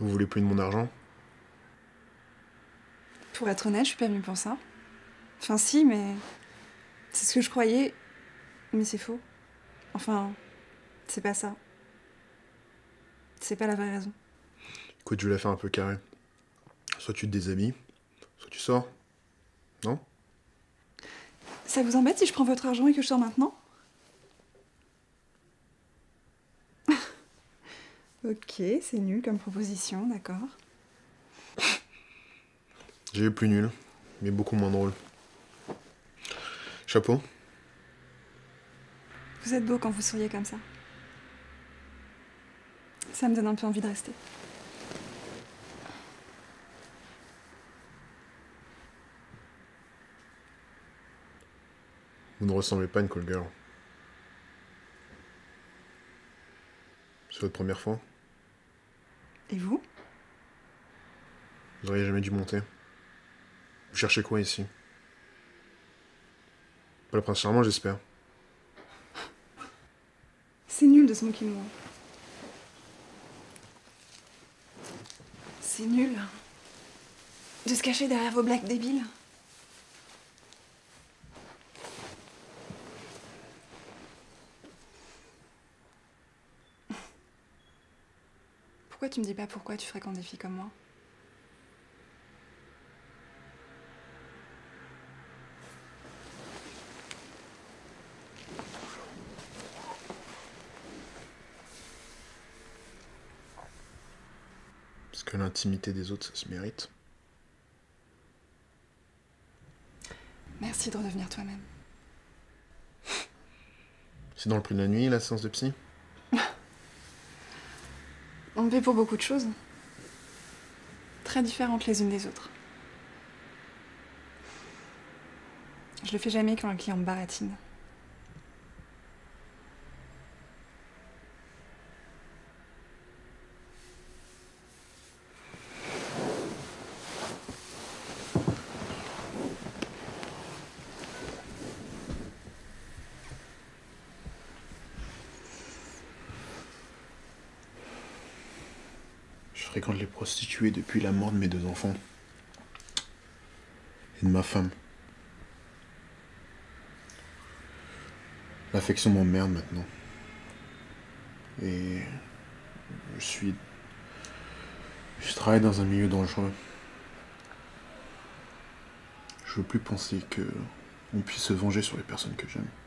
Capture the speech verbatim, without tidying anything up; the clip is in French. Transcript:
Vous voulez plus de mon argent? Pour être honnête, je suis pas venue pour ça. Enfin si, mais... C'est ce que je croyais, mais c'est faux. Enfin, c'est pas ça. C'est pas la vraie raison. Écoute, je vais la faire un peu carré. Soit tu te déshabilles, soit tu sors. Non? Ça vous embête si je prends votre argent et que je sors maintenant? Ok, c'est nul comme proposition, d'accord. J'ai eu plus nul, mais beaucoup moins drôle. Chapeau? Vous êtes beau quand vous souriez comme ça. Ça me donne un peu envie de rester. Vous ne ressemblez pas à une call girl. C'est votre première fois? Et vous? Vous auriez jamais dû monter. Vous cherchez quoi ici? Pas le prince charmant, j'espère. C'est nul de se moquer de moi. C'est nul de se cacher derrière vos blagues débiles. Pourquoi tu me dis pas pourquoi tu fréquentes des filles comme moi? Parce que l'intimité des autres, ça se mérite. Merci de redevenir toi-même. C'est dans le prix de la nuit, la séance de psy? On me paie pour beaucoup de choses. Très différentes les unes des autres. Je le fais jamais quand le client me baratine. Je fréquente les prostituées depuis la mort de mes deux enfants. Et de ma femme. L'affection m'emmerde maintenant. Et je suis... Je travaille dans un milieu dangereux. Je veux plus penser que on puisse se venger sur les personnes que j'aime.